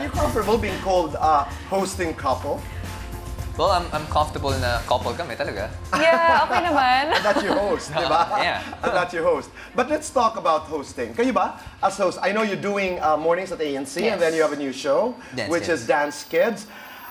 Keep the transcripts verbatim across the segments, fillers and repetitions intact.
you comfortable being called a hosting couple? Well, I'm, I'm comfortable na couple kami talaga. Yeah, okay naman. And that you host, di ba? Yeah. And that you host. But let's talk about hosting. Kayo ba, as host, I know you're doing uh, mornings at A N C, Yes. and then you have a new show, Dance which Kids. is Dance Kids.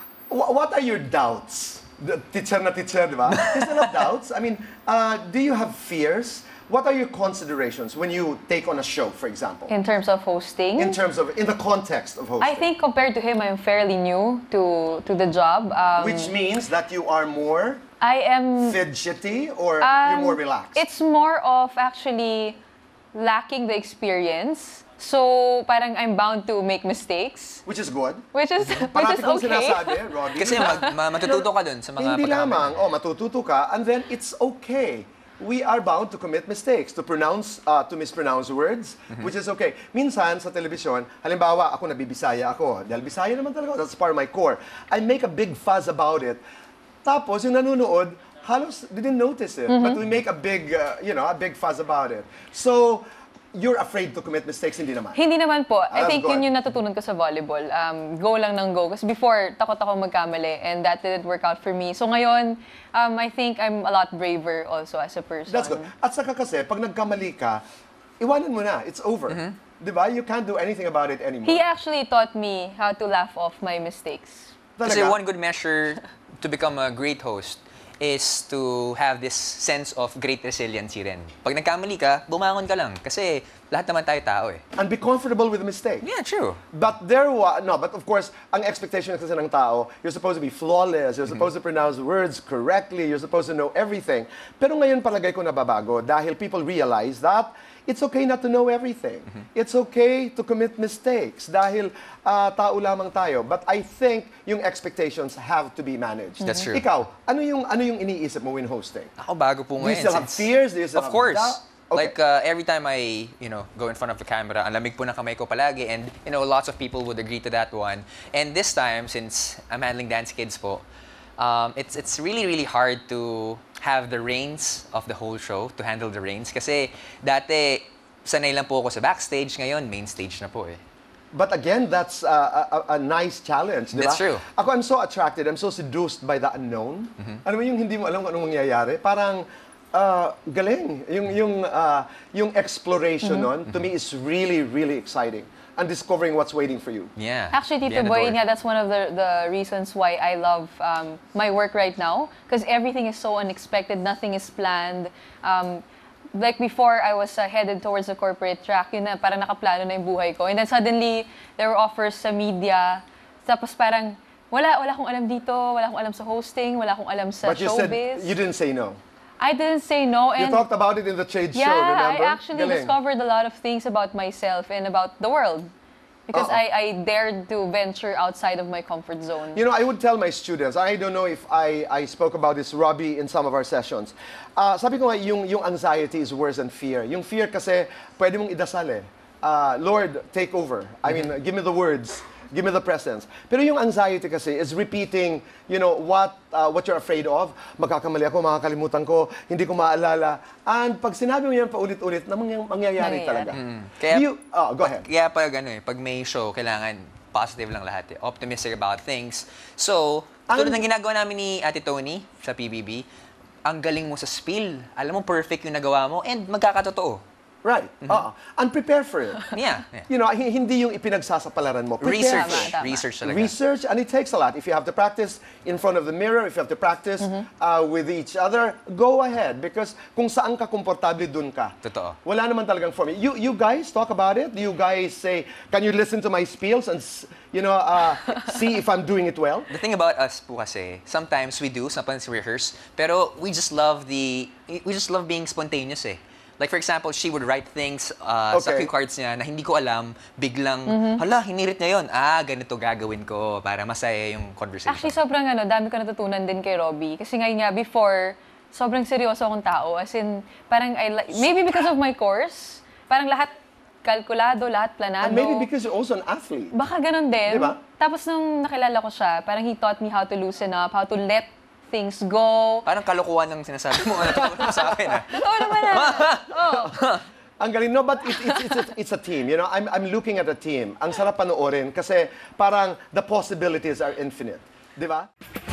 W what are your doubts? The teacher na teacher, di ba? Is there not doubts? I mean, uh, do you have fears? What are your considerations when you take on a show, for example? In terms of hosting? In terms of, in the context of hosting. I think compared to him, I'm fairly new to, to the job. Um, Which means that you are more I am... fidgety or um, you're more relaxed? It's more of actually lacking the experience. So, parang I'm bound to make mistakes. Which is good. Which is, which Parati is kong okay. sinasabi, Robbie. Kasi mag, ma, matututo ka dun sa mga Hindi pagkakamali. lamang, oh, matututo ka, and then it's okay. We are bound to commit mistakes, to pronounce, uh, to mispronounce words, Mm-hmm. which is okay. Minsan sa telebisyon, halimbawa, ako nabibisaya ako. Dahil Bisaya naman talaga, that's part of my core. I make a big fuss about it. Tapos, yung nanonood, halos didn't notice it. Mm-hmm. But we make a big, uh, you know, a big fuss about it. So, you're afraid to commit mistakes, hindi naman? Hindi naman po. I Ah, think good. yun yung natutunan ko sa volleyball. Um, go lang ng go. Kasi before, takot ako magkamali and that didn't work out for me. So ngayon, um, I think I'm a lot braver also as a person. That's good. At saka kasi, pag nagkamali ka, iwanan mo na. It's over. Di ba? You can't do anything about it anymore. He actually taught me how to laugh off my mistakes. Kasi Talaga? one good measure to become a great host is to have this sense of great resiliency rin. Pag nagkamali ka, bumangon ka lang. Kasi lahat naman tayo tao eh. And be comfortable with the mistake. Yeah, true. But there was, no, but of course, ang expectation kasi ng tao, you're supposed to be flawless, you're supposed to pronounce words correctly, you're supposed to know everything. Pero ngayon palagay ko nababago dahil people realize that it's okay not to know everything. It's okay to commit mistakes dahil uh, tao lamang tayo. But I think yung expectations have to be managed. That's true. Ikaw, ano yung, ano yung iniisip mo when hosting? Ako bago po Do you ngayon. still have since- fears? Do you still Of have course. doubt? Okay. Like, uh, every time I, you know, go in front of the camera, ang lamig po ng kamay ko palagi. And, you know, lots of people would agree to that one. And this time, since I'm handling Dance Kids po, um, it's, it's really, really hard to have the reins of the whole show, to handle the reins. Kasi dati, sanay lang po ako sa backstage. Ngayon, main stage na po eh. But again, that's uh, a, a nice challenge, di ba? That's true. Ako, I'm so attracted, I'm so seduced by the unknown. Ano mo yung hindi mo alam kung anong mangyayari? Parang, uh, galing. Yung, yung, uh, yung exploration nun, to me, is really, really exciting. And discovering what's waiting for you. Yeah. Actually, Tito Behind the Boy, door. yeah, that's one of the, the reasons why I love um, my work right now. Because everything is so unexpected, nothing is planned. Um, like before, I was uh, headed towards the corporate track, yun na, parang nakaplano na yung buhay ko. And then suddenly, there were offers sa media. Tapos parang, wala, wala akong alam dito, wala akong alam sa hosting, wala akong alam sa But you said showbiz. you didn't say no. I didn't say no. You And talked about it in the trade yeah, show, remember? I actually Galing. discovered a lot of things about myself and about the world. Because Uh-oh. I, I dared to venture outside of my comfort zone. You know, I would tell my students, I don't know if I, I spoke about this, Robbie, in some of our sessions. Uh, sabi ko nga, yung, yung anxiety is worse than fear. Yung fear kasi, pwede mong idasal eh. Uh, Lord, take over. I mean, give me the words. Give me the presence. Pero yung anxiety kasi is repeating, you know, what uh, what you're afraid of. Magkakamali ako, makakalimutan ko, hindi ko maalala. And pag sinabi mo yan paulit-ulit, na mangyayari, mangyayari talaga. Mm. Kaya, Do you, oh, go ahead. Kaya pag, ano, eh, pag may show, kailangan positive lang lahat eh. Optimistic about things. So, tulad ng ginagawa namin ni Ate Tony sa P B B, ang galing mo sa spill. Alam mo, perfect yung nagawa mo and magkakatotoo. Right. Uh-uh. And prepare for it. Yeah. yeah. You know, hi- hindi yung ipinagsasapalaran mo. Prepare Research. for it. Tama, tama. Research talaga. Research, and it takes a lot. If you have to practice in front of the mirror, if you have to practice uh, with each other, go ahead. Because kung saan ka komportable, dun ka. Totoo. Wala naman talagang formula. You, you guys talk about it? Do you guys say, can you listen to my spiels and, s- you know, uh, see if I'm doing it well? The thing about us po kasi, sometimes we do, sometimes we rehearse, pero we just love the, we just love being spontaneous eh. Like for example, she would write things uh, sa Okay. cue cards niya na hindi ko alam, biglang, hala, hinirit niya yun. Ah, ganito gagawin ko para masaya yung conversation. Actually, sobrang ano, dami ko natutunan din kay Robi. Kasi ngayon nga, before, sobrang seryoso akong tao. As in, parang, I li- maybe because of my course, parang lahat kalkulado, lahat planado. And maybe because you're also an athlete. Baka ganun din. Diba? Tapos nung nakilala ko siya, parang he taught me how to loosen up, how to let things go. Parang kalokohan ng sinasabi mo, ano mo sa akin ah. Totoo naman ah. Oh. Ang galing, no, but it, it's, it's, a, it's a team, you know, I'm, I'm looking at a team. Ang sarap panoorin kasi parang the possibilities are infinite. Di ba?